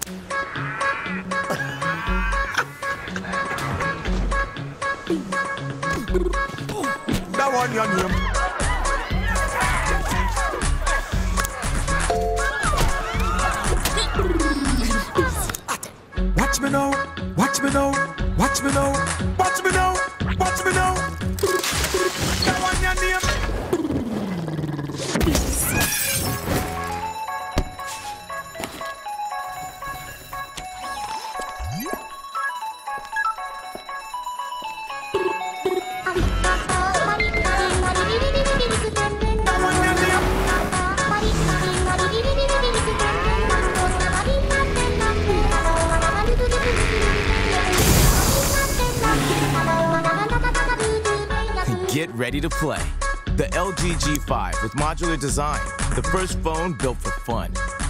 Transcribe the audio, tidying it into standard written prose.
That one your name. Watch me now, watch me now, watch me now, watch me now, watch me now. That one your name. Get ready to play. The LG G5 with modular design, the first phone built for fun.